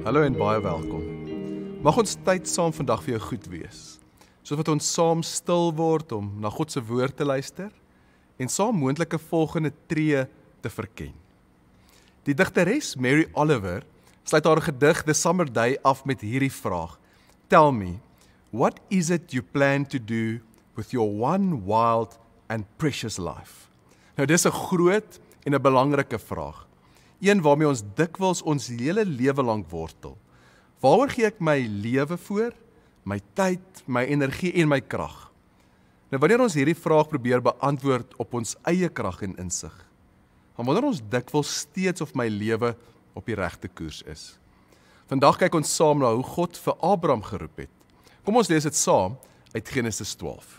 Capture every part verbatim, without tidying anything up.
Hallo en baie welkom. Mag ons tyd saam vandag vir jou goed wees, sodat ons saam stil word om na God se woord te luister en saam moontlike volgende tree te verken. Die digteres Mary Oliver sluit haar gedig The Summer Day af met hierdie vraag: Tell me, what is it you plan to do with your one wild and precious life? Nou dis 'n groot en 'n belangrike vraag. Een waarmee ons dikwels ons hele lewe lank wortel. Waaroor gee ek my lewe voor, my tyd, my energie en my krag? Nou wanneer ons hierdie vraag probeer beantwoord op ons eie krag en insig, dan wonder ons dikwels steeds of my lewe op die regte koers is. Vandag kyk ons saam na hoe God vir Abraham geroep het. Kom ons lees dit saam uit Genesis twaalf.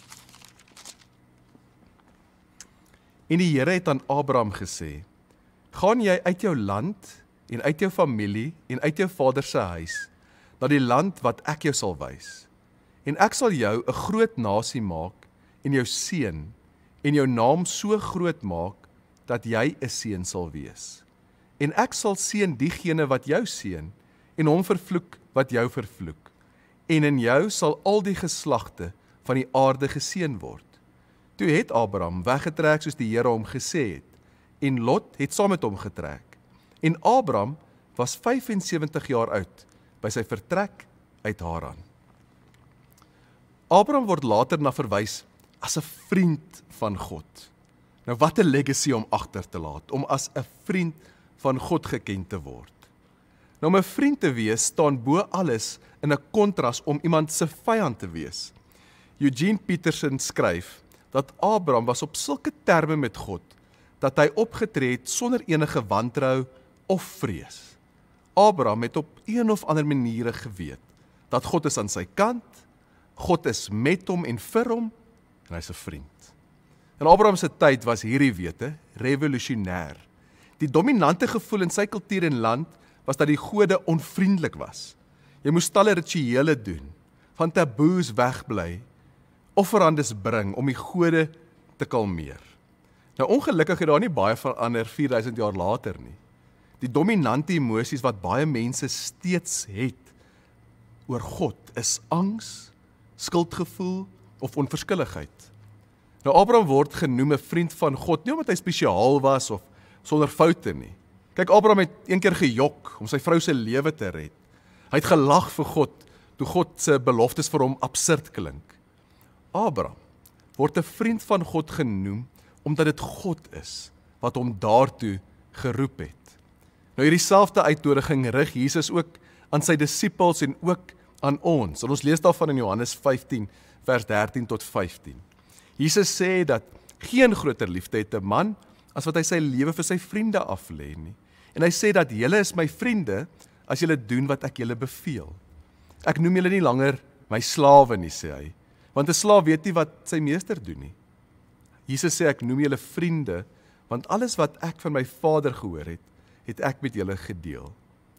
En die Here het aan Abraham gesê: Gaan jy uit jou land en uit jou familie en uit jou vader se huis na die land wat ek jou sal wys. En ek sal jou 'n groot nasie maak en jou seën en jou naam so groot maak dat jy 'n seën sal wees. En ek sal seën diegene wat jou seën en hom vervloek wat jou vervloek. En in jou sal al die geslagte van die aarde geseën word. Toe het Abraham weggetrek soos die Here hom gesê het. En Lot het saam met hom getrek. En Abraham was vyf-en-sewentig jaar oud by sy vertrek uit Haran. Abraham word later na verwys as 'n vriend van God. Nou wat 'n legacy om agter te laat, om as 'n vriend van God geken te word. Nou om 'n vriend te wees staan bo alles in 'n kontras om iemand se vyand te wees. Eugene Peterson skryf dat Abraham was op sulke terme met God dat hy opgetree het sonder enige wantrou of vrees. Abraham het op een of ander maniere geweet dat God is aan sy kant, God is met hom en vir hom, en hy's 'n vriend. In Abraham se tyd was hierdie wete revolusionêr. Die dominante gevoel in sy kultuur en land was dat die gode onvriendelik was. Jy moes talle rituele doen, van taboes wegbly, offerandes bring om die gode te kalmeer. Nou ongelukkig het daar nie baie verander vier duisend jaar later nie. Die dominante emosies wat baie mense steeds het oor God is angs, skuldgevoel of onverskilligheid. Nou Abraham word genoem 'n vriend van God, nie omdat hy spesiaal was of sonder foute nie. Kyk, Abraham het een keer gejok om sy vrou se lewe te red. Hy het gelag vir God toe God se beloftes vir hom absurd klink. Abraham word 'n vriend van God genoem omdat dit God is wat hom daartoe geroep het. Nou hierdie selfde uitnodiging rig Jesus ook aan sy disippels en ook aan ons. En ons lees daarvan in Johannes vyftien vers dertien tot vyftien. Jesus sê dat geen groter liefde het 'n man as wat hy sy lewe vir sy vriende aflê nie. En hy sê dat julle is my vriende as julle doen wat ek julle beveel. Ek noem julle nie langer my slawe nie, sê hy, want 'n slaaf weet nie wat sy meester doen nie. Jesus sê ek noem julle vriende, want alles wat ek van my Vader gehoor het, het ek met julle gedeel.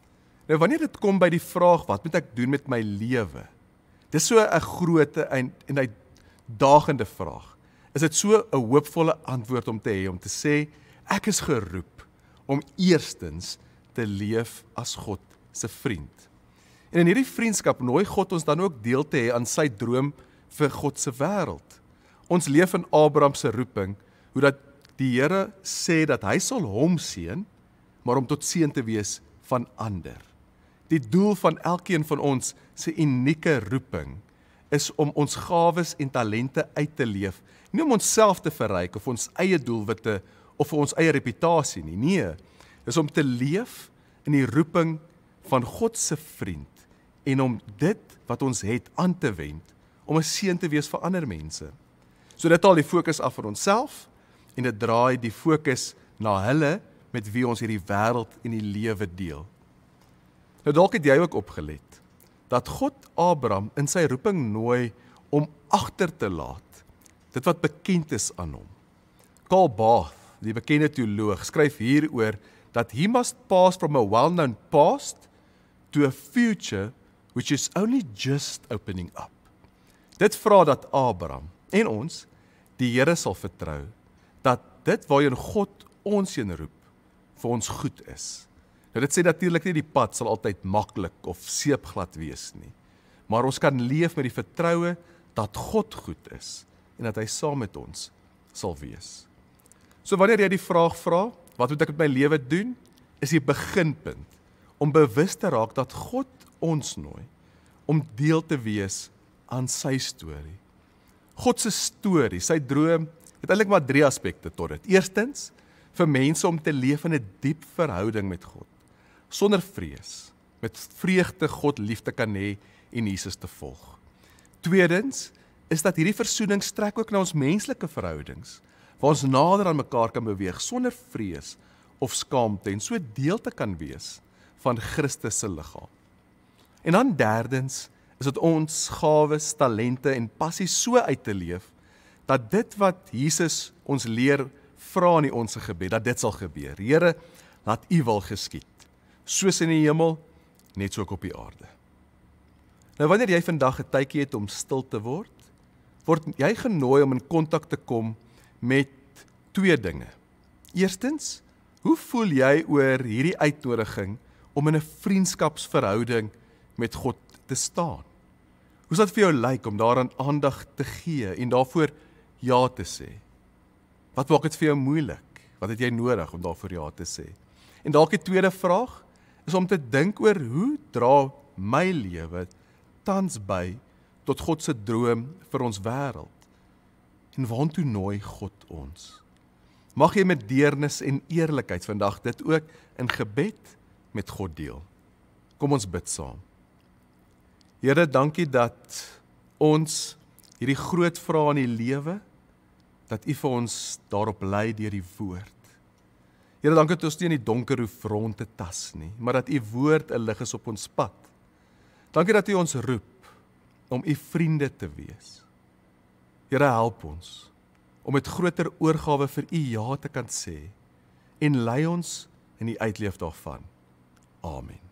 Nou wanneer dit kom by die vraag, wat moet ek doen met my lewe? Dis so 'n groot en, en uitdagende vraag. Is dit so 'n hoopvolle antwoord om te hê, om te sê, ek is geroep om eerstens te leef as God se vriend. En in hierdie vriendskap nooi God ons dan ook deel te hê aan sy droom vir God se wêreld. Ons leef in Abraham se roeping, hoe dat die Here sê dat hy sal hom seën, maar om tot seën te wees van ander. Die doel van elkeen van ons se unieke roeping is om ons gawes en talente uit te leef, nie om onsself te verryk of ons eie doelwitte of vir ons eie reputasie nie. Nee, is om te leef in die roeping van God se vriend en om dit wat ons het aan te wend, om 'n seën te wees vir ander mense. So dit haal die fokus af van onsself en dit draai die fokus na hulle met wie ons hierdie wêreld en die lewe deel. Nou dalk het jy ook opgelet dat God Abraham in sy roeping nooi om agter te laat dit wat bekend is aan hom. Karl Barth, die bekende teoloog, skryf hieroor dat he must pass from a well-known past to a future which is only just opening up. Dit vra dat Abraham en ons die Here sal vertrou, dat dit waarheen God ons heen roep, vir ons goed is. Nou, dit sê natuurlik nie die pad sal altyd maklik of seepglad wees nie, maar ons kan leef met die vertroue dat God goed is en dat hy saam met ons sal wees. So wanneer jy die vraag vra, wat moet ek met my lewe doen, is die beginpunt om bewus te raak dat God ons nooi om deel te wees aan sy storie. God se storie, sy droom, het eintlik maar drie aspekte tot dit. Eerstens, vir mense om te leef in 'n diep verhouding met God, sonder vrees, met vreugde God lief te kan hê en Jesus te volg. Tweedens, is dat hierdie versoening strek ook na ons menslike verhoudings, waar ons nader aan mekaar kan beweeg, sonder vrees of skaamte, en so deel te kan wees van Christus se liggaam. En dan derdens, is dit ons gawes, talente en passies so uit te leef, dat dit wat Jesus ons leer, vra in die onse gebed, dat dit sal gebeur. Here, laat U wil geskied, soos in die hemel, net so ook op die aarde. Nou wanneer jy vandag 'n tydjie het om stil te word, word jy genooi om in kontak te kom met twee dinge. Eerstens, hoe voel jy oor hierdie uitnodiging om in 'n vriendskapsverhouding met God te staan? Hoe sal dit vir jou lyk om daaraan aandag te gee en daarvoor ja te sê? Wat maak dit vir jou moeilik? Wat het jy nodig om daarvoor ja te sê? En dalk die tweede vraag is om te dink oor hoe dra my lewe tans by tot God se droom vir ons wêreld? En waartoe nooi God ons? Mag jy met deernis en eerlikheid vandag dit ook in gebed met God deel. Kom ons bid saam. Here, dankie dat ons hierdie groot vrae in die lewe, dat U vir ons daarop lei deur die woord. Here, dankie dat ons nie in die donker hoef rond te tas nie, maar dat U woord 'n lig is op ons pad. Dankie dat U ons roep om U vriende te wees. Here, help ons om met groter oorgawe vir U ja te kan sê en lei ons in die uitleef daarvan. Amen.